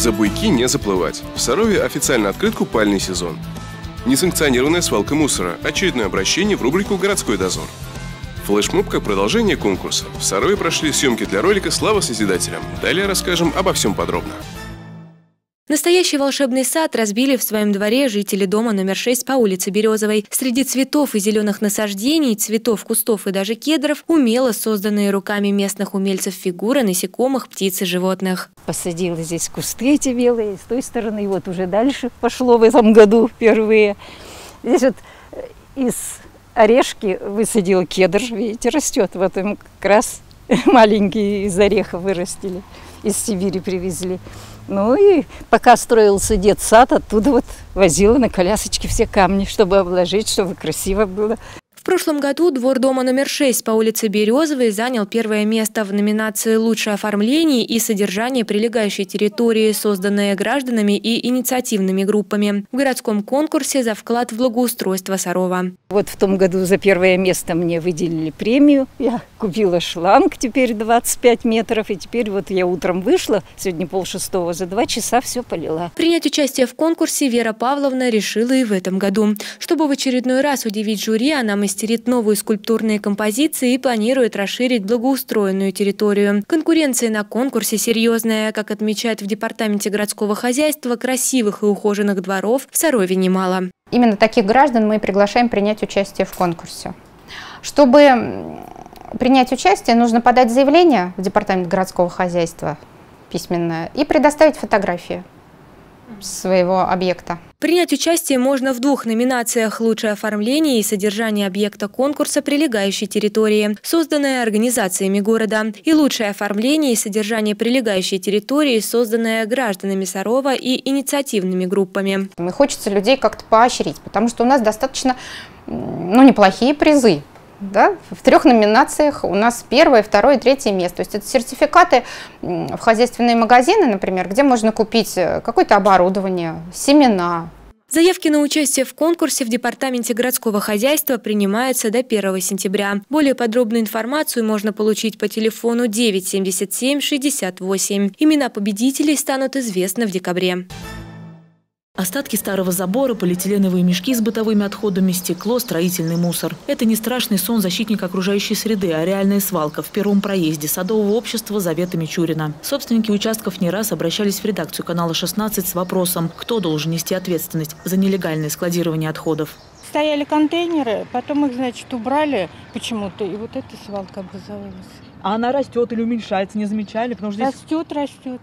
За буйки не заплывать. В Сарове официально открыт купальный сезон. Несанкционированная свалка мусора. Очередное обращение в рубрику «Городской дозор». Флешмоб как продолжение конкурса. В Сарове прошли съемки для ролика «Слава Созидателям». Далее расскажем обо всем подробно. Настоящий волшебный сад разбили в своем дворе жители дома номер 6 по улице Березовой. Среди цветов и зеленых насаждений, цветов, кустов и даже кедров, умело созданные руками местных умельцев фигуры насекомых, птиц и животных. Посадила здесь кусты эти белые, с той стороны, и вот уже дальше пошло в этом году впервые. Здесь вот из орешки высадила кедр, видите, растет. Вот им как раз маленькие из ореха вырастили, из Сибири привезли. Ну и пока строился детсад, оттуда вот возила на колясочке все камни, чтобы обложить, чтобы красиво было. В прошлом году двор дома номер 6 по улице Березовой занял первое место в номинации «Лучшее оформление и содержание прилегающей территории, созданные гражданами и инициативными группами» в городском конкурсе за вклад в благоустройство Сарова. Вот в том году за первое место мне выделили премию. Я купила шланг, теперь 25 метров, и теперь вот я утром вышла, сегодня 5:30, за 2 часа все полила. Принять участие в конкурсе Вера Павловна решила и в этом году. Чтобы в очередной раз удивить жюри, она мастерит новые скульптурные композиции и планирует расширить благоустроенную территорию. Конкуренция на конкурсе серьезная. Как отмечают в департаменте городского хозяйства, красивых и ухоженных дворов в Сарове немало. Именно таких граждан мы приглашаем принять участие в конкурсе. Чтобы принять участие, нужно подать заявление в департамент городского хозяйства письменное и предоставить фотографии своего объекта. Принять участие можно в 2 номинациях: «Лучшее оформление и содержание объекта конкурса прилегающей территории», созданное организациями города, и «Лучшее оформление и содержание прилегающей территории», созданное гражданами Сарова и инициативными группами. Хочется людей как-то поощрить, потому что у нас достаточно неплохие призы. Да? В 3 номинациях у нас 1-е, 2-е, 3-е место. То есть это сертификаты в хозяйственные магазины, например, где можно купить какое-то оборудование, семена. Заявки на участие в конкурсе в департаменте городского хозяйства принимаются до 1 сентября. Более подробную информацию можно получить по телефону 977 68. Имена победителей станут известны в декабре. Остатки старого забора, полиэтиленовые мешки с бытовыми отходами, стекло, строительный мусор. Это не страшный сон защитника окружающей среды, а реальная свалка в первом проезде садового общества Заветы Мичурина. Собственники участков не раз обращались в редакцию канала 16 с вопросом, кто должен нести ответственность за нелегальное складирование отходов. Стояли контейнеры, потом их, значит, убрали почему-то, и вот эта свалка образовалась. А она растет или уменьшается, не замечали? Потому что здесь... Растет.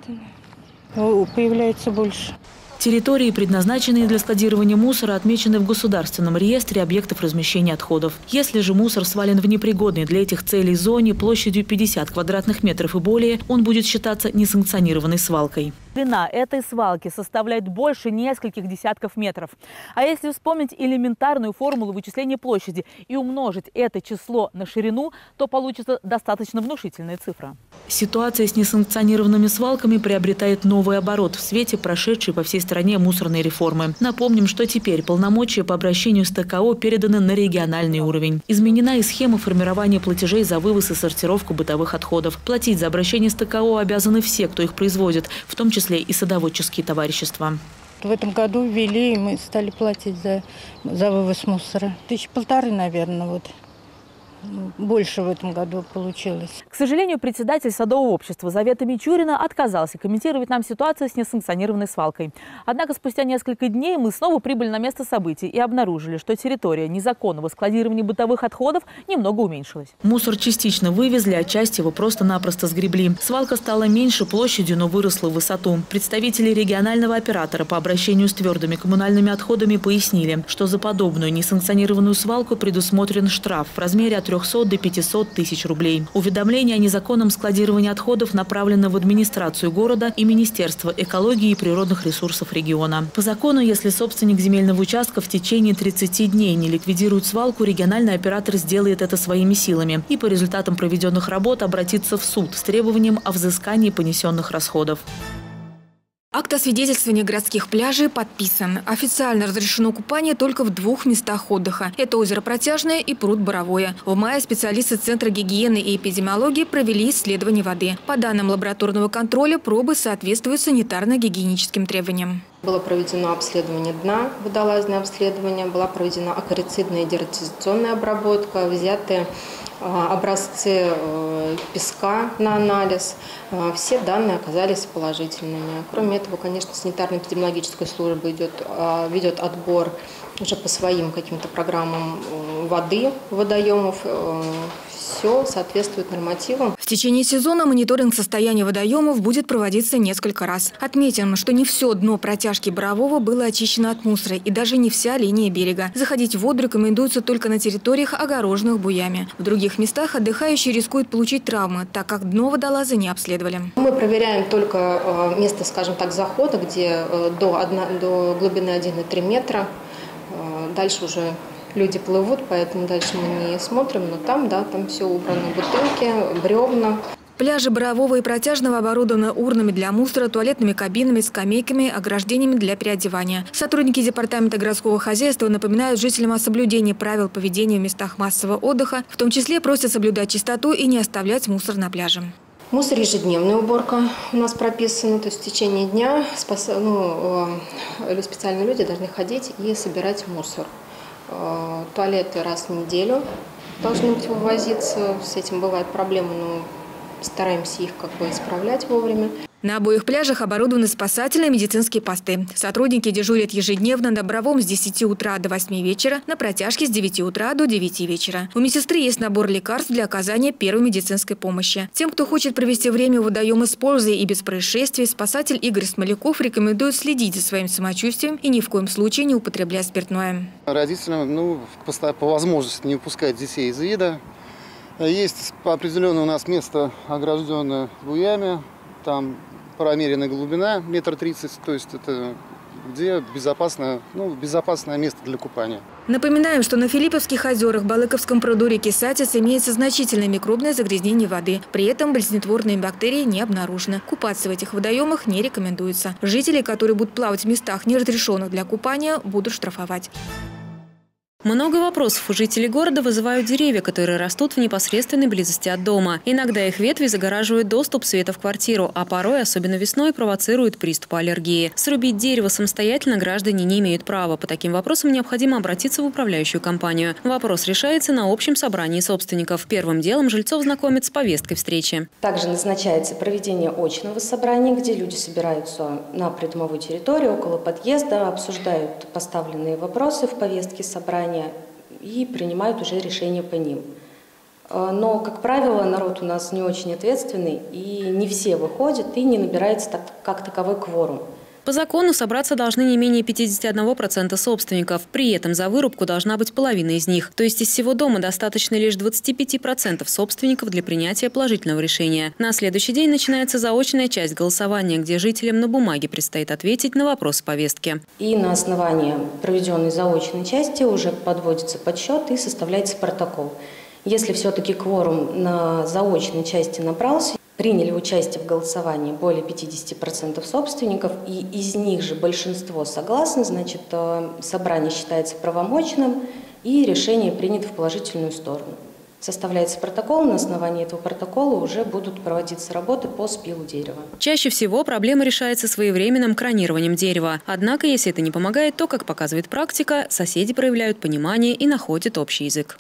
Появляется больше. Территории, предназначенные для складирования мусора, отмечены в государственном реестре объектов размещения отходов. Если же мусор свален в непригодной для этих целей зоне площадью 50 квадратных метров и более, он будет считаться несанкционированной свалкой. Длина этой свалки составляет больше нескольких десятков метров. А если вспомнить элементарную формулу вычисления площади и умножить это число на ширину, то получится достаточно внушительная цифра. Ситуация с несанкционированными свалками приобретает новый оборот в свете прошедшей по всей стране мусорной реформы. Напомним, что теперь полномочия по обращению с ТКО переданы на региональный уровень. Изменена и схема формирования платежей за вывоз и сортировку бытовых отходов. Платить за обращение с ТКО обязаны все, кто их производит, в том числе и садоводческие товарищества. В этом году ввели, и мы стали платить за вывоз мусора. 1,5 тысячи, наверное, вот. Больше в этом году получилось. К сожалению, председатель садового общества Завета Мичурина отказался комментировать нам ситуацию с несанкционированной свалкой. Однако спустя несколько дней мы снова прибыли на место событий и обнаружили, что территория незаконного складирования бытовых отходов немного уменьшилась. Мусор частично вывезли, а часть его просто-напросто сгребли. Свалка стала меньше площадью, но выросла в высоту. Представители регионального оператора по обращению с твердыми коммунальными отходами пояснили, что за подобную несанкционированную свалку предусмотрен штраф в размере от 300 до 500 тысяч рублей. Уведомление о незаконном складировании отходов направлено в администрацию города и Министерство экологии и природных ресурсов региона. По закону, если собственник земельного участка в течение 30 дней не ликвидирует свалку, региональный оператор сделает это своими силами и по результатам проведенных работ обратится в суд с требованием о взыскании понесенных расходов. Акт освидетельствования городских пляжей подписан. Официально разрешено купание только в 2 местах отдыха. Это озеро Протяжное и пруд Боровое. В мае специалисты Центра гигиены и эпидемиологии провели исследование воды. По данным лабораторного контроля, пробы соответствуют санитарно-гигиеническим требованиям. Было проведено обследование дна, водолазное обследование, была проведена акарицидная и дератизационная обработка, взяты образцы песка на анализ. Все данные оказались положительными. Кроме этого, конечно, санитарно-эпидемиологическая служба ведет отбор уже по своим каким-то программам воды, водоемов. Все соответствует нормативам. В течение сезона мониторинг состояния водоемов будет проводиться несколько раз. Отметим, что не все дно протяжки Борового было очищено от мусора и даже не вся линия берега. Заходить в воду рекомендуется только на территориях, огороженных буями. В других местах отдыхающие рискуют получить травмы, так как дно водолазы не обследовали. Мы проверяем только место, скажем так, захода, где до глубины 1,3 метра. Дальше уже люди плывут, поэтому дальше мы не смотрим, но там все убрано. Бутылки, бревна. Пляжи Борового и Протяжного оборудованы урнами для мусора, туалетными кабинами, скамейками, ограждениями для переодевания. Сотрудники департамента городского хозяйства напоминают жителям о соблюдении правил поведения в местах массового отдыха, в том числе просят соблюдать чистоту и не оставлять мусор на пляже. Мусор, ежедневная уборка у нас прописана, то есть в течение дня специальные люди должны ходить и собирать мусор. Туалеты раз в неделю должны быть вывозиться. С этим бывают проблемы, но стараемся их исправлять вовремя. На обоих пляжах оборудованы спасательные медицинские посты. Сотрудники дежурят ежедневно на Боровом с 10 утра до 8 вечера, на Протяжке с 9 утра до 9 вечера. У медсестры есть набор лекарств для оказания первой медицинской помощи. Тем, кто хочет провести время у водоема с пользой и без происшествий, спасатель Игорь Смоляков рекомендует следить за своим самочувствием и ни в коем случае не употреблять спиртное. Родителям по возможности не упускать детей из вида. Есть определенное у нас место, огражденное буями. Там промеренная глубина 1,30 м, то есть это где безопасное место для купания. Напоминаем, что на Филипповских озерах, Балыковском пруду реки Сатиц имеется значительное микробное загрязнение воды. При этом болезнетворные бактерии не обнаружено. Купаться в этих водоемах не рекомендуется. Жители, которые будут плавать в местах, не разрешенных для купания, будут штрафовать. Много вопросов у жителей города вызывают деревья, которые растут в непосредственной близости от дома. Иногда их ветви загораживают доступ света в квартиру, а порой, особенно весной, провоцируют приступы аллергии. Срубить дерево самостоятельно граждане не имеют права. По таким вопросам необходимо обратиться в управляющую компанию. Вопрос решается на общем собрании собственников. Первым делом жильцов знакомят с повесткой встречи. Также назначается проведение очного собрания, где люди собираются на придомовой территории, около подъезда, обсуждают поставленные вопросы в повестке собрания и принимают уже решения по ним. Но, как правило, народ у нас не очень ответственный, и не все выходят, и не набирается как таковой кворум. По закону собраться должны не менее 51% собственников. При этом за вырубку должна быть половина из них. То есть из всего дома достаточно лишь 25% собственников для принятия положительного решения. На следующий день начинается заочная часть голосования, где жителям на бумаге предстоит ответить на вопросы повестки. И на основании проведенной заочной части уже подводится подсчет и составляется протокол. Если все-таки кворум на заочной части набрался, приняли участие в голосовании более 50% собственников, и из них же большинство согласны, значит, собрание считается правомочным, и решение принято в положительную сторону. Составляется протокол, на основании этого протокола уже будут проводиться работы по спилу дерева. Чаще всего проблема решается своевременным кронированием дерева. Однако, если это не помогает, то, как показывает практика, соседи проявляют понимание и находят общий язык.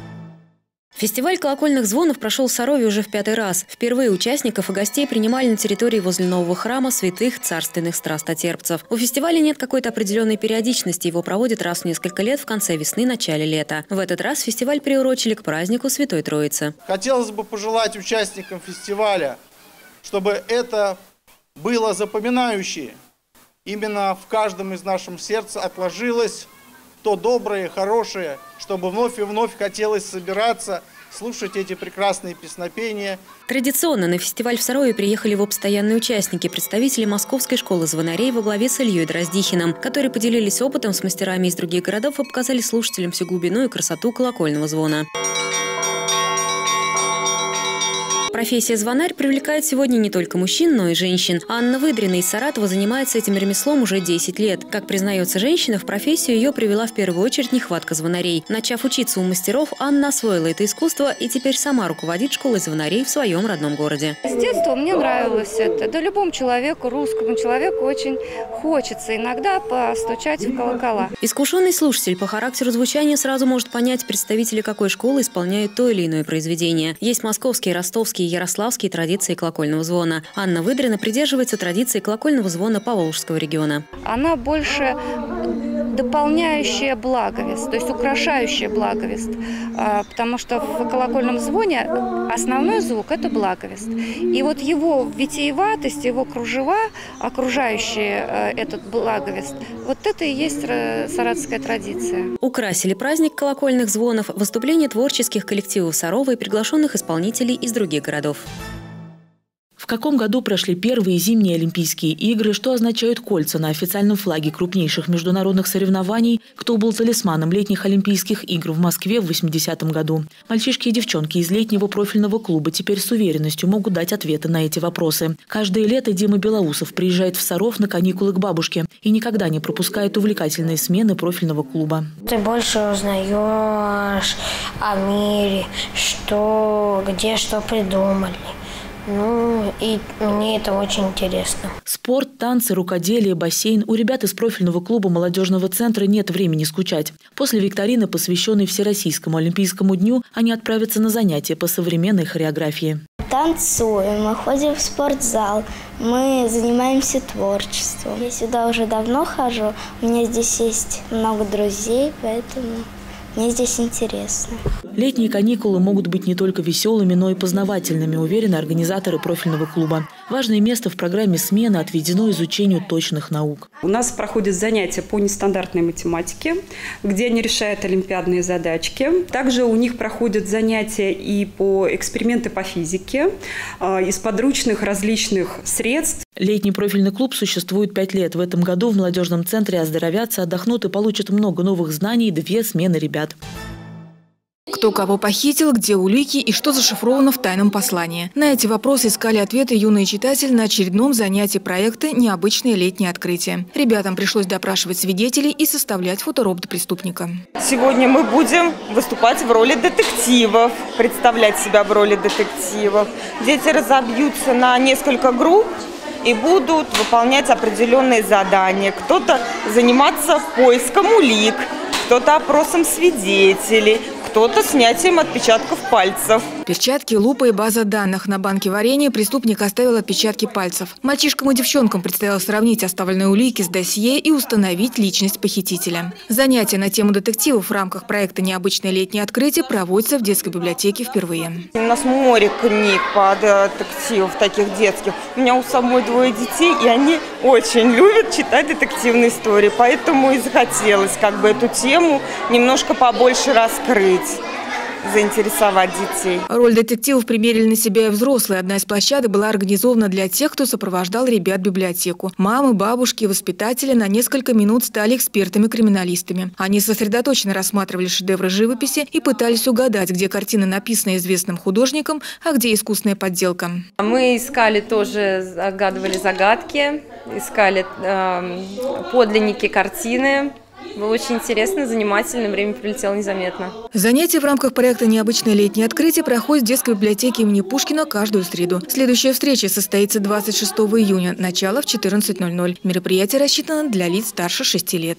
Фестиваль колокольных звонов прошел в Сарове уже в 5-й раз. Впервые участников и гостей принимали на территории возле нового храма святых царственных страстотерпцев. У фестиваля нет какой-то определенной периодичности. Его проводят раз в несколько лет в конце весны, начале лета. В этот раз фестиваль приурочили к празднику Святой Троицы. Хотелось бы пожелать участникам фестиваля, чтобы это было запоминающее. Именно в каждом из нашем сердца отложилось то доброе, хорошее, чтобы вновь и вновь хотелось собираться, слушать эти прекрасные песнопения. Традиционно на фестиваль в Сарове приехали его постоянные участники, представители Московской школы звонарей во главе с Ильей Дроздихиным, которые поделились опытом с мастерами из других городов и показали слушателям всю глубину и красоту колокольного звона. Профессия звонарь привлекает сегодня не только мужчин, но и женщин. Анна Выдрина из Саратова занимается этим ремеслом уже 10 лет. Как признается женщина, в профессию ее привела в первую очередь нехватка звонарей. Начав учиться у мастеров, Анна освоила это искусство и теперь сама руководит школой звонарей в своем родном городе. С детства мне нравилось это. Да любому человеку, русскому человеку очень хочется иногда постучать в колокола. Искушенный слушатель по характеру звучания сразу может понять, представители какой школы исполняют то или иное произведение. Есть московские, ростовские и ярославские традиции колокольного звона. Анна Выдрина придерживается традиции колокольного звона Поволжского региона. Она больше дополняющая благовест, то есть украшающая благовест, потому что в колокольном звоне основной звук – это благовест. И вот его витиеватость, его кружева, окружающие этот благовест, вот это и есть саратовская традиция. Украсили праздник колокольных звонов выступления творческих коллективов Сарова и приглашенных исполнителей из других городов. В каком году прошли первые зимние Олимпийские игры, что означают кольца на официальном флаге крупнейших международных соревнований, кто был талисманом летних Олимпийских игр в Москве в 80-м году. Мальчишки и девчонки из летнего профильного клуба теперь с уверенностью могут дать ответы на эти вопросы. Каждое лето Дима Белоусов приезжает в Саров на каникулы к бабушке и никогда не пропускает увлекательные смены профильного клуба. Ты больше узнаешь о мире, где что придумали. И мне это очень интересно. Спорт, танцы, рукоделие, бассейн. У ребят из профильного клуба молодежного центра нет времени скучать. После викторины, посвященной Всероссийскому Олимпийскому дню, они отправятся на занятия по современной хореографии. Танцуем, мы ходим в спортзал, мы занимаемся творчеством. Я сюда уже давно хожу, у меня здесь есть много друзей, поэтому мне здесь интересно. Летние каникулы могут быть не только веселыми, но и познавательными, уверены организаторы профильного клуба. Важное место в программе смены отведено изучению точных наук. У нас проходят занятия по нестандартной математике, где они решают олимпиадные задачки. Также у них проходят занятия и по эксперименты по физике, из подручных различных средств. Летний профильный клуб существует 5 лет. В этом году в молодежном центре оздоровятся, отдохнут и получат много новых знаний, 2 смены ребят. Кто кого похитил, где улики и что зашифровано в тайном послании. На эти вопросы искали ответы юные читатели на очередном занятии проекта «Необычное летнее открытие». Ребятам пришлось допрашивать свидетелей и составлять фоторобот преступника. Сегодня мы будем выступать в роли детективов, представлять себя в роли детективов. Дети разобьются на несколько групп и будут выполнять определенные задания. Кто-то заниматься поиском улик, кто-то опросом свидетелей, кто-то снятием отпечатков пальцев. Перчатки, лупа и база данных. На банке варенья преступник оставил отпечатки пальцев. Мальчишкам и девчонкам предстояло сравнить оставленные улики с досье и установить личность похитителя. Занятия на тему детективов в рамках проекта «Необычное летнее открытие» проводятся в детской библиотеке впервые. У нас море книг по детективам таких детских. У меня у самой 2 детей, и они очень любят читать детективные истории. Поэтому и захотелось эту тему немножко побольше раскрыть, заинтересовать детей. Роль детективов примерили на себя и взрослые. Одна из площадок была организована для тех, кто сопровождал ребят в библиотеку. Мамы, бабушки и воспитатели на несколько минут стали экспертами-криминалистами. Они сосредоточенно рассматривали шедевры живописи и пытались угадать, где картина написана известным художником, а где искусная подделка. Мы искали тоже, загадывали загадки, искали подлинники картины. Было очень интересно, занимательно, время пролетело незаметно. Занятия в рамках проекта «Необычное летнее открытие» проходят в детской библиотеке имени Пушкина каждую среду. Следующая встреча состоится 26 июня, начало в 14:00. Мероприятие рассчитано для лиц старше 6 лет.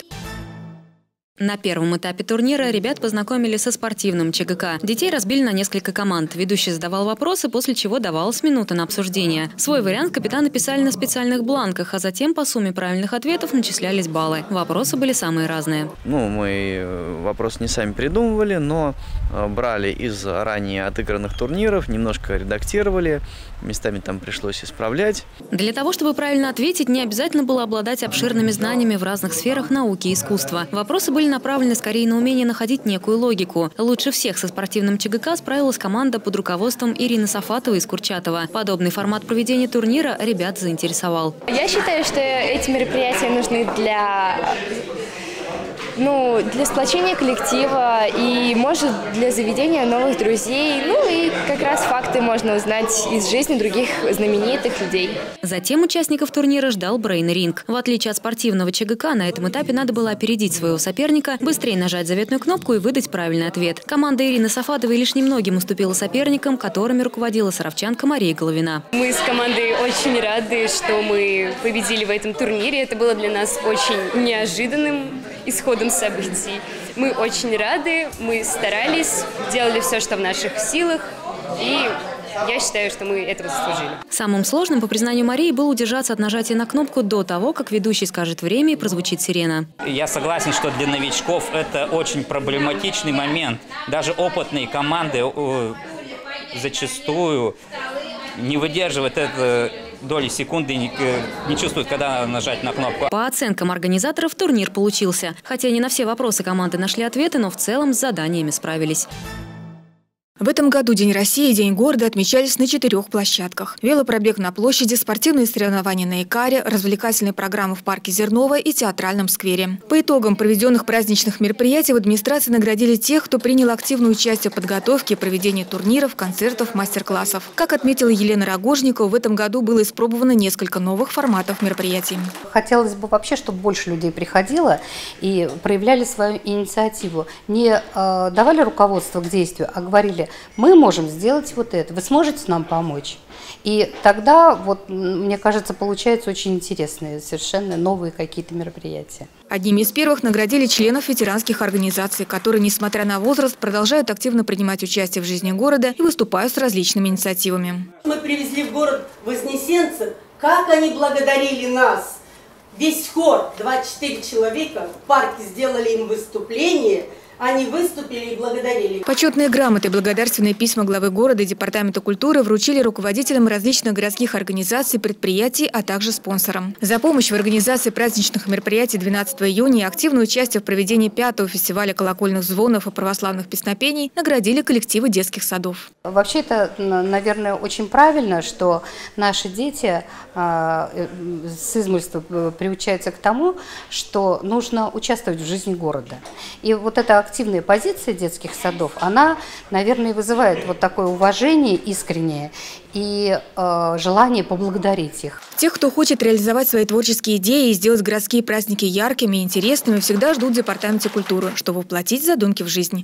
На первом этапе турнира ребят познакомили со спортивным ЧГК. Детей разбили на несколько команд. Ведущий задавал вопросы, после чего давалась минута на обсуждение. Свой вариант капитаны писали на специальных бланках, а затем по сумме правильных ответов начислялись баллы. Вопросы были самые разные. Мы вопрос не сами придумывали, но брали из ранее отыгранных турниров, немножко редактировали, местами там пришлось исправлять. Для того, чтобы правильно ответить, не обязательно было обладать обширными знаниями в разных сферах науки и искусства. Вопросы были направлены скорее на умение находить некую логику. Лучше всех со спортивным ЧГК справилась команда под руководством Ирины Сафатовой из Курчатова. Подобный формат проведения турнира ребят заинтересовал. Я считаю, что эти мероприятия нужны для Ну, для сплочения коллектива и, может, для заведения новых друзей. Ну и как раз факты можно узнать из жизни других знаменитых людей. Затем участников турнира ждал брейн-ринг. В отличие от спортивного ЧГК, на этом этапе надо было опередить своего соперника, быстрее нажать заветную кнопку и выдать правильный ответ. Команда Ирины Сафатовой лишь немногим уступила соперникам, которыми руководила саровчанка Мария Головина. Мы с командой очень рады, что мы победили в этом турнире. Это было для нас очень неожиданным исходом событий. Мы очень рады, мы старались, делали все, что в наших силах, и я считаю, что мы этого заслужили. Самым сложным, по признанию Марии, было удержаться от нажатия на кнопку до того, как ведущий скажет время и прозвучит сирена. Я согласен, что для новичков это очень проблематичный момент. Даже опытные команды зачастую не выдерживают это доли секунды, не чувствуют, когда нажать на кнопку. По оценкам организаторов, турнир получился. Хотя не на все вопросы команды нашли ответы, но в целом с заданиями справились. В этом году День России и День города отмечались на 4 площадках. Велопробег на площади, спортивные соревнования на Икаре, развлекательные программы в парке Зерновая и театральном сквере. По итогам проведенных праздничных мероприятий в администрации наградили тех, кто принял активное участие в подготовке и проведении турниров, концертов, мастер-классов. Как отметила Елена Рогожникова, в этом году было испробовано несколько новых форматов мероприятий. Хотелось бы вообще, чтобы больше людей приходило и проявляли свою инициативу. Не давали руководство к действию, а говорили: мы можем сделать вот это, вы сможете нам помочь? И тогда, вот, мне кажется, получаются очень интересные, совершенно новые какие-то мероприятия. Одними из первых наградили членов ветеранских организаций, которые, несмотря на возраст, продолжают активно принимать участие в жизни города и выступают с различными инициативами. Мы привезли в город вознесенцев, как они благодарили нас. Весь хор, 24 человека, в парке сделали им выступление. Они выступили и благодарили. Почетные грамоты и благодарственные письма главы города и Департамента культуры вручили руководителям различных городских организаций, предприятий, а также спонсорам. За помощь в организации праздничных мероприятий 12 июня и активное участие в проведении 5-го фестиваля колокольных звонов и православных песнопений наградили коллективы детских садов. Вообще это, наверное, очень правильно, что наши дети с измольства приучаются к тому, что нужно участвовать в жизни города. И вот эта активная позиция детских садов, она, наверное, вызывает вот такое уважение искреннее и желание поблагодарить их. Тех, кто хочет реализовать свои творческие идеи и сделать городские праздники яркими и интересными, всегда ждут в Департаменте культуры, чтобы воплотить задумки в жизнь.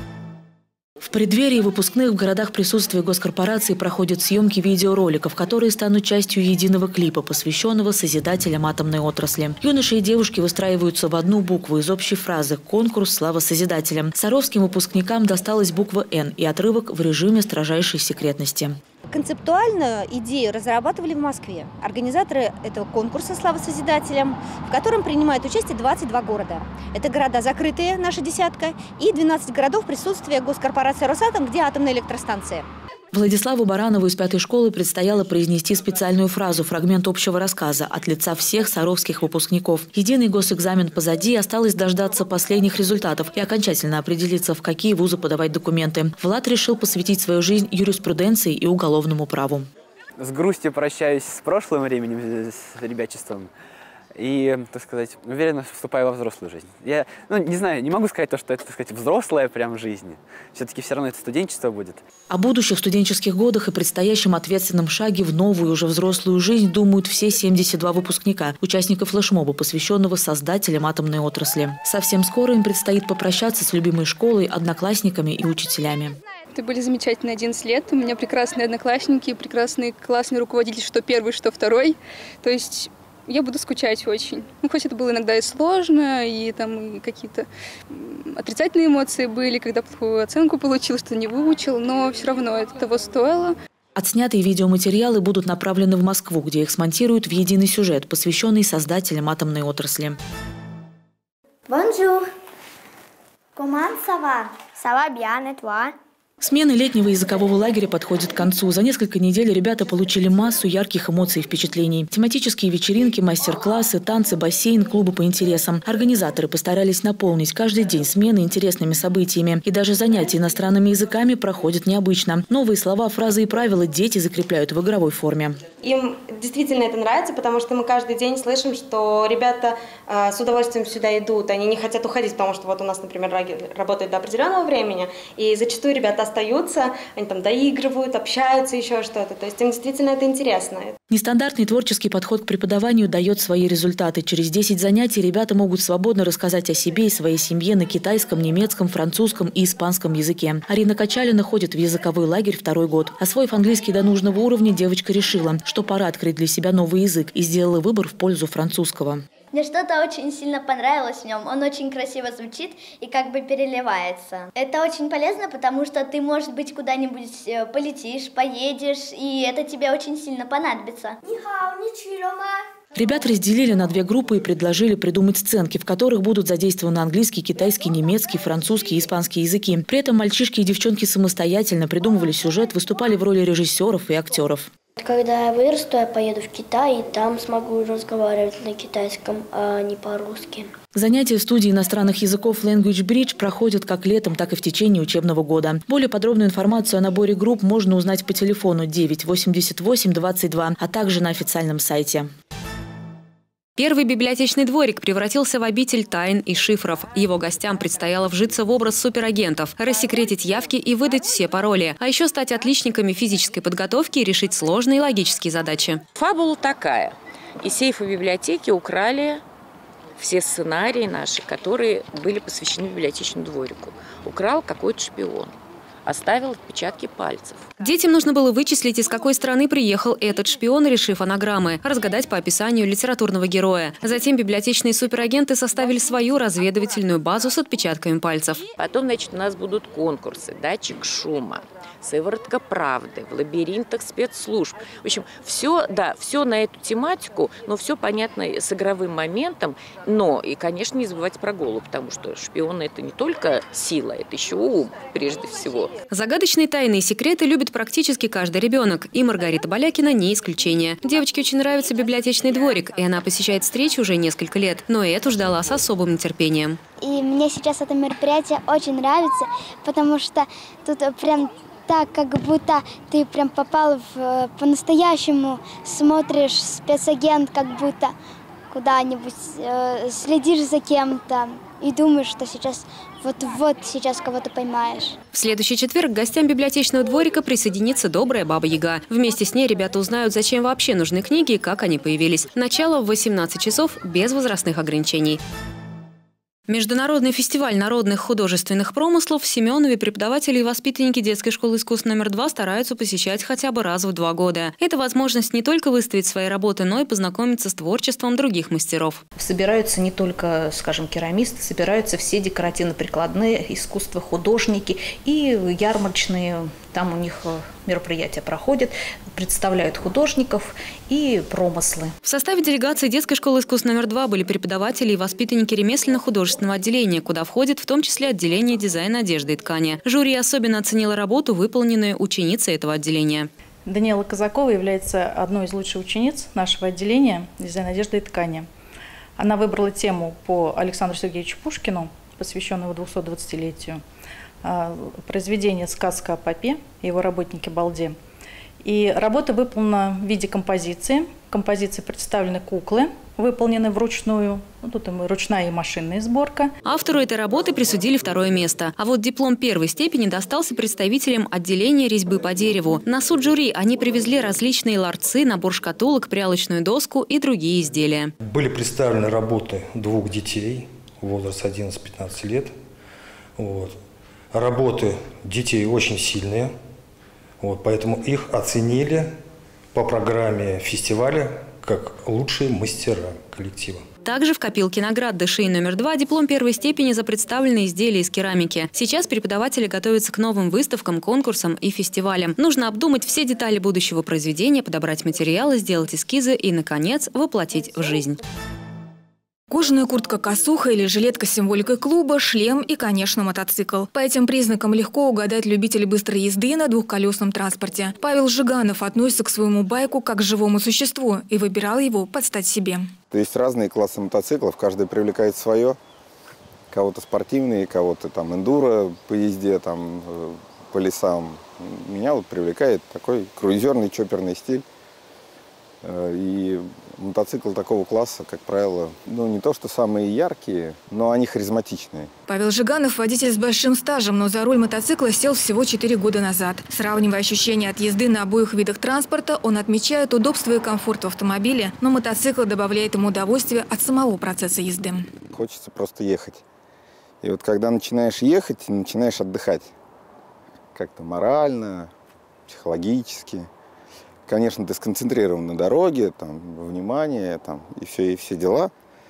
В преддверии выпускных в городах присутствия госкорпорации проходят съемки видеороликов, которые станут частью единого клипа, посвященного созидателям атомной отрасли. Юноши и девушки выстраиваются в одну букву из общей фразы «Конкурс «Слава созидателям». Саровским выпускникам досталась буква «Н» и отрывок в режиме строжайшей секретности. Концептуальную идею разрабатывали в Москве. Организаторы этого конкурса «Слава созидателям», в котором принимают участие 22 города. Это города закрытые, наша десятка, и 12 городов присутствия госкорпорации «Росатом», где атомная электростанция. Владиславу Баранову из 5-й школы предстояло произнести специальную фразу, фрагмент общего рассказа от лица всех саровских выпускников. Единый госэкзамен позади, осталось дождаться последних результатов и окончательно определиться, в какие вузы подавать документы. Влад решил посвятить свою жизнь юриспруденции и уголовному праву. С грустью прощаюсь с прошлым временем, с ребячеством. И, так сказать, уверенно вступаю во взрослую жизнь. Я, не знаю, не могу сказать то, что это, так сказать, взрослая прям жизнь. Все-таки все равно это студенчество будет. О будущих студенческих годах и предстоящем ответственном шаге в новую уже взрослую жизнь думают все 72 выпускника, участников флешмоба, посвященного создателям атомной отрасли. Совсем скоро им предстоит попрощаться с любимой школой, одноклассниками и учителями. Это были замечательные 11 лет. У меня прекрасные одноклассники, прекрасный классный руководитель, что первый, что второй. То есть я буду скучать очень. Хоть это было иногда и сложно, и там какие-то отрицательные эмоции были, когда плохую оценку получил, что не выучил, но все равно это того стоило. Отснятые видеоматериалы будут направлены в Москву, где их смонтируют в единый сюжет, посвященный создателям атомной отрасли. Bonjour. Comment ça va? Ça va bien, et toi? Смены летнего языкового лагеря подходят к концу. За несколько недель ребята получили массу ярких эмоций и впечатлений. Тематические вечеринки, мастер-классы, танцы, бассейн, клубы по интересам. Организаторы постарались наполнить каждый день смены интересными событиями. И даже занятия иностранными языками проходят необычно. Новые слова, фразы и правила дети закрепляют в игровой форме. Им действительно это нравится, потому что мы каждый день слышим, что ребята с удовольствием сюда идут, они не хотят уходить, потому что вот у нас, например, лагерь работает до определенного времени, и зачастую ребята остаются, они там доигрывают, общаются, еще что-то, то есть им действительно это интересно. Нестандартный творческий подход к преподаванию дает свои результаты. Через 10 занятий ребята могут свободно рассказать о себе и своей семье на китайском, немецком, французском и испанском языке. Арина Качалина ходит в языковой лагерь 2-й год. Освоив английский до нужного уровня, девочка решила, что пора открыть для себя новый язык, и сделала выбор в пользу французского. Мне что-то очень сильно понравилось в нем, он очень красиво звучит и как бы переливается. Это очень полезно, потому что ты, может быть, куда-нибудь полетишь, поедешь, и это тебе очень сильно понадобится. Ребят разделили на 2 группы и предложили придумать сценки, в которых будут задействованы английский, китайский, немецкий, французский и испанский языки. При этом мальчишки и девчонки самостоятельно придумывали сюжет, выступали в роли режиссеров и актеров. Когда я вырасту, я поеду в Китай, и там смогу разговаривать на китайском, а не по-русски. Занятия в студии иностранных языков Language Bridge проходят как летом, так и в течение учебного года. Более подробную информацию о наборе групп можно узнать по телефону 9 88 22, а также на официальном сайте. Первый библиотечный дворик превратился в обитель тайн и шифров. Его гостям предстояло вжиться в образ суперагентов, рассекретить явки и выдать все пароли. А еще стать отличниками физической подготовки и решить сложные логические задачи. Фабула такая. Из сейфа библиотеки украли все сценарии наши, которые были посвящены библиотечному дворику. Украл какой-то шпион. Оставил отпечатки пальцев. Детям нужно было вычислить, из какой страны приехал этот шпион, решив анаграммы, разгадать по описанию литературного героя. Затем библиотечные суперагенты составили свою разведывательную базу с отпечатками пальцев. Потом, значит, у нас будут конкурсы, датчик шума, сыворотка правды, в лабиринтах спецслужб. В общем, все, да, все на эту тематику, но все понятно с игровым моментом. Но, и, конечно, не забывать про голову, потому что шпионы – это не только сила, это еще ум, прежде всего. Загадочные тайны и секреты любит практически каждый ребенок. И Маргарита Балякина не исключение. Девочке очень нравится библиотечный дворик, и она посещает встречи уже несколько лет. Но эту ждала с особым нетерпением. И мне сейчас это мероприятие очень нравится, потому что тут прям так, как будто ты прям попал по-настоящему, смотришь спецагент, как будто куда-нибудь, следишь за кем-то и думаешь, что сейчас вот сейчас кого-то поймаешь. В следующий четверг к гостям библиотечного дворика присоединится добрая Баба Яга. Вместе с ней ребята узнают, зачем вообще нужны книги и как они появились. Начало в 18 часов без возрастных ограничений. Международный фестиваль народных художественных промыслов в Семенове преподаватели и воспитанники детской школы искусств номер 2 стараются посещать хотя бы раз в 2 года. Это возможность не только выставить свои работы, но и познакомиться с творчеством других мастеров. Собираются не только, скажем, керамисты, собираются все декоративно-прикладные искусства, художники и ярмарочные. Там у них мероприятия проходят, представляют художников и промыслы. В составе делегации детской школы искусств номер 2 были преподаватели и воспитанники ремесленно-художественного отделения, куда входит в том числе отделение дизайна одежды и ткани. Жюри особенно оценило работу, выполненную ученицей этого отделения. Даниэла Казакова является одной из лучших учениц нашего отделения дизайна одежды и ткани. Она выбрала тему по Александру Сергеевичу Пушкину, посвященную его 220-летию. Произведение «Сказка о попе» и его работнике Балде. И работа выполнена в виде композиции. В композиции представлены куклы, выполнены вручную. Тут ручная и машинная сборка. Автору этой работы присудили 2-е место. А вот диплом 1-й степени достался представителям отделения резьбы по дереву. На суд жюри они привезли различные ларцы, набор шкатулок, прялочную доску и другие изделия. Были представлены работы 2 детей, возраст 11-15 лет. Работы детей очень сильные, поэтому их оценили по программе фестиваля как лучшие мастера коллектива. Также в копилке наград ДШИ номер 2 диплом 1-й степени за представленные изделия из керамики. Сейчас преподаватели готовятся к новым выставкам, конкурсам и фестивалям. Нужно обдумать все детали будущего произведения, подобрать материалы, сделать эскизы и, наконец, воплотить в жизнь. Кожаная куртка-косуха или жилетка с символикой клуба, шлем и, конечно, мотоцикл. По этим признакам легко угадать любителей быстрой езды на двухколесном транспорте. Павел Жиганов относится к своему байку как к живому существу и выбирал его под стать себе. То есть разные классы мотоциклов, каждый привлекает свое. Кого-то спортивные, кого-то там эндуро по езде, там, по лесам. Меня привлекает такой круизерный, чоперный стиль. И мотоциклы такого класса, как правило, не то что самые яркие, но они харизматичные. Павел Жиганов – водитель с большим стажем, но за руль мотоцикла сел всего 4 года назад. Сравнивая ощущения от езды на обоих видах транспорта, он отмечает удобство и комфорт в автомобиле, но мотоцикл добавляет ему удовольствие от самого процесса езды. Хочется просто ехать. И вот когда начинаешь ехать, начинаешь отдыхать. Как-то морально, психологически. Конечно, ты сконцентрирован на дороге, там, внимание, там, и все дела.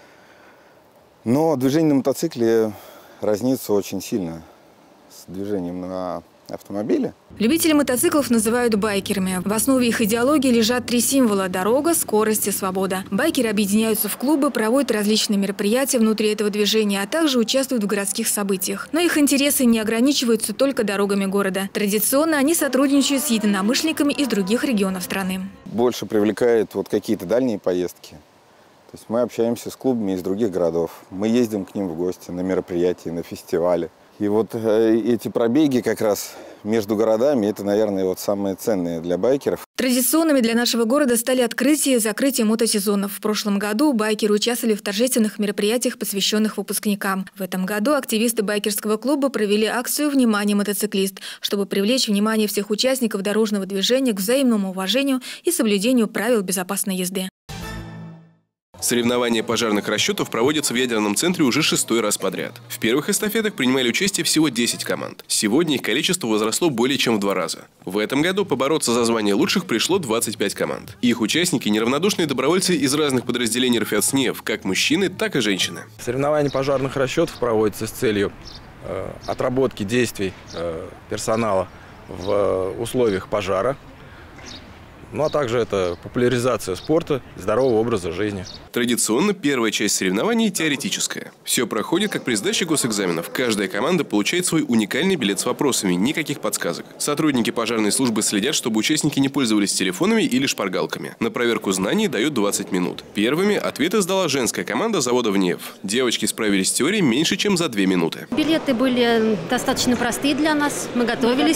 Но движение на мотоцикле разнится очень сильно с движением на автомобиле. Любители мотоциклов называют байкерами. В основе их идеологии лежат 3 символа – дорога, скорость и свобода. Байкеры объединяются в клубы, проводят различные мероприятия внутри этого движения, а также участвуют в городских событиях. Но их интересы не ограничиваются только дорогами города. Традиционно они сотрудничают с единомышленниками из других регионов страны. Больше привлекают вот какие-то дальние поездки. То есть мы общаемся с клубами из других городов. Мы ездим к ним в гости на мероприятия, на фестивали. И вот эти пробеги как раз между городами, это, наверное, вот самые ценные для байкеров. Традиционными для нашего города стали открытие и закрытие мотосезонов. В прошлом году байкеры участвовали в торжественных мероприятиях, посвященных выпускникам. В этом году активисты байкерского клуба провели акцию «Внимание, мотоциклист», чтобы привлечь внимание всех участников дорожного движения к взаимному уважению и соблюдению правил безопасной езды. Соревнования пожарных расчетов проводятся в ядерном центре уже 6-й раз подряд. В первых эстафетах принимали участие всего 10 команд. Сегодня их количество возросло более чем в 2 раза. В этом году побороться за звание лучших пришло 25 команд. Их участники – неравнодушные добровольцы из разных подразделений РФСНЕФ, как мужчины, так и женщины. Соревнования пожарных расчетов проводятся с целью отработки действий персонала в условиях пожара. Ну а также это популяризация спорта, здорового образа жизни. Традиционно первая часть соревнований теоретическая. Все проходит как при сдаче госэкзаменов. Каждая команда получает свой уникальный билет с вопросами, никаких подсказок. Сотрудники пожарной службы следят, чтобы участники не пользовались телефонами или шпаргалками. На проверку знаний дают 20 минут. Первыми ответы сдала женская команда завода ВНЕФ. Девочки справились с теорией меньше, чем за 2 минуты. Билеты были достаточно простые для нас. Мы готовились.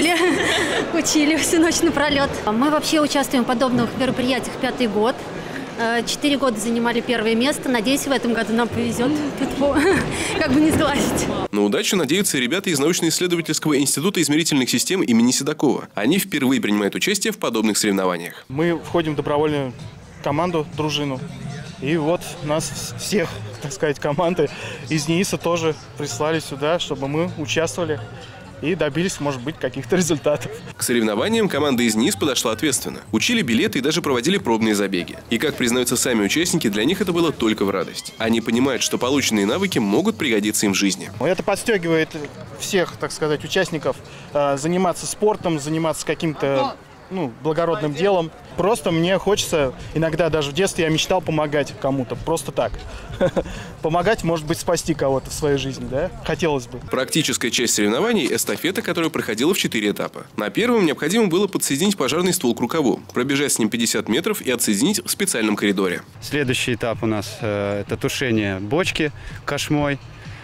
Учили всю ночь напролет. Мы вообще участвуем в подобных мероприятиях 5-й год. 4 года занимали 1-е место. Надеюсь, в этом году нам повезет. Как бы не сглазить. На удачу надеются ребята из научно-исследовательского института измерительных систем имени Седокова. Они впервые принимают участие в подобных соревнованиях. Мы входим в добровольную команду, дружину. И вот нас всех, так сказать, команды из НИИСа тоже прислали сюда, чтобы мы участвовали и добились, может быть, каких-то результатов. К соревнованиям команда из НИИС подошла ответственно. Учили билеты и даже проводили пробные забеги. И, как признаются сами участники, для них это было только в радость. Они понимают, что полученные навыки могут пригодиться им в жизни. Это подстегивает всех, так сказать, участников заниматься спортом, заниматься каким-то благородным делом. Просто мне хочется, иногда даже в детстве я мечтал помогать кому-то, просто так. Помогать, может быть, спасти кого-то в своей жизни, да? Хотелось бы. Практическая часть соревнований – эстафета, которая проходила в 4 этапа. На первом необходимо было подсоединить пожарный ствол к рукаву, пробежать с ним 50 метров и отсоединить в специальном коридоре. Следующий этап у нас – это тушение бочки кошмой.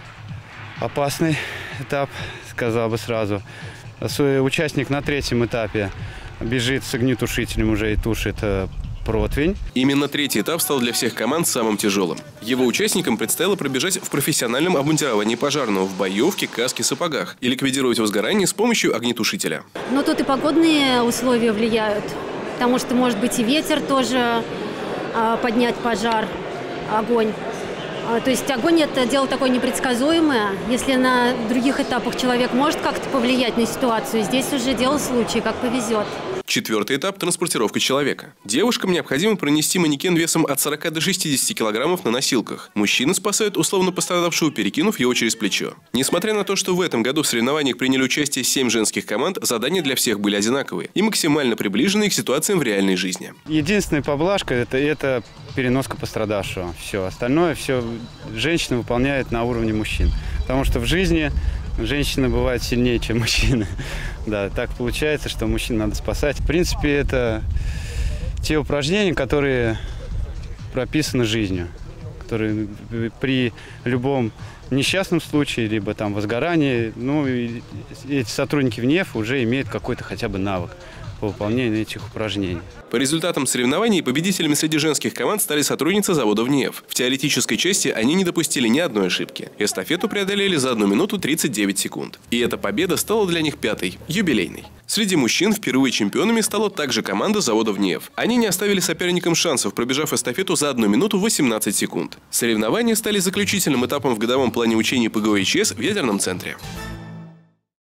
Опасный этап, сказал бы сразу. Участник на 3-м этапе бежит с огнетушителем уже и тушит противень. Именно 3-й этап стал для всех команд самым тяжелым. Его участникам предстояло пробежать в профессиональном обмундировании пожарного, в боевке, каске, сапогах и ликвидировать возгорание с помощью огнетушителя. Но тут и погодные условия влияют, потому что может быть и ветер тоже поднять пожар, огонь. То есть огонь – это дело такое непредсказуемое. Если на других этапах человек может как-то повлиять на ситуацию, здесь уже дело случая, как повезет. 4-й этап – транспортировка человека. Девушкам необходимо пронести манекен весом от 40 до 60 килограммов на носилках. Мужчины спасают условно пострадавшего, перекинув его через плечо. Несмотря на то, что в этом году в соревнованиях приняли участие 7 женских команд, задания для всех были одинаковые и максимально приближенные к ситуациям в реальной жизни. Единственная поблажка – это переноска пострадавшего. Все. Остальное все женщины выполняют на уровне мужчин. Потому что в жизни женщины бывают сильнее, чем мужчины. Да, так получается, что мужчин надо спасать. В принципе, это те упражнения, которые прописаны жизнью, которые при любом несчастном случае, либо там возгорании, ну, и эти сотрудники ВНИЭФ уже имеют какой-то хотя бы навык по выполнению этих упражнений. По результатам соревнований победителями среди женских команд стали сотрудницы завода ВНИЭФ. В теоретической части они не допустили ни одной ошибки. Эстафету преодолели за 1 минуту 39 секунд. И эта победа стала для них 5-й, юбилейной. Среди мужчин впервые чемпионами стала также команда завода ВНИЭФ. Они не оставили соперникам шансов, пробежав эстафету за 1 минуту 18 секунд. Соревнования стали заключительным этапом в годовом плане учений ПГО ИЧС в ядерном центре.